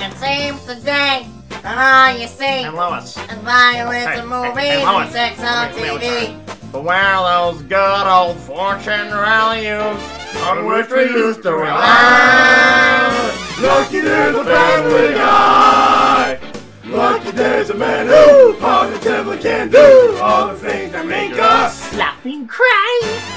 It seems today that all you see And Lois. is violence in movies and sex on TV. But where are those good old fortune values on which we used to rely? Lucky there's a family guy. Lucky there's a man who positively can do all the things that make us Laughing, crying.